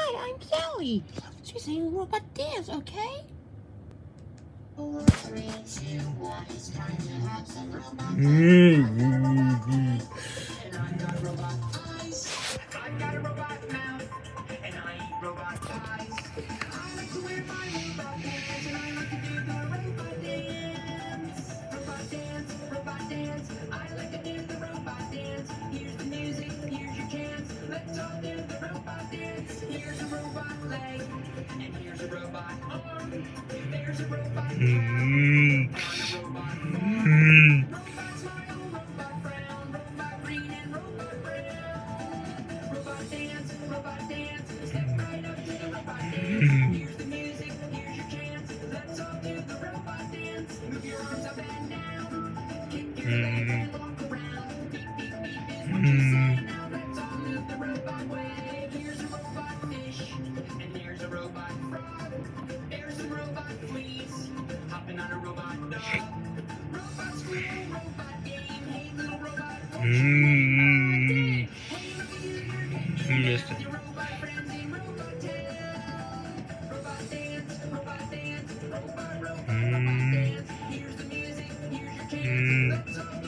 Hi, I'm Sally. She's singing Robot Dance, okay? 4, 3, 2, 1, it's time to have some robot dance. And I got robot eyes, I got a robot mouth, and I eat robot pies. I like to wear my robot pants, and I like to do the robot dance. Robot dance, I like to do the robot dance. Here's the music, here's your chance. Let's all do the robot dance. Here's a robot leg, and here's a robot arm. There's a robot hand, a robot farm. Robot smile, robot frown, robot green and robot brown. Robot dance, step right up to the robot dance. Here's the music, here's your chance. Let's all do the robot dance. Move your arms up and down, kick your legs and walk around. Beep, beep, beep is what you say. Now let's all move the robot way. Here's a robot fish, and there's a robot frog. There's some robot fleas, hopping on a robot dog. Robot squirrel, robot game. Hey, little robot, won't you play? Hey, look at you, you're dancing with your robot friends in robot town. Robot dance, robot dance, robot dance. Here's the music, here's your chance. Let's all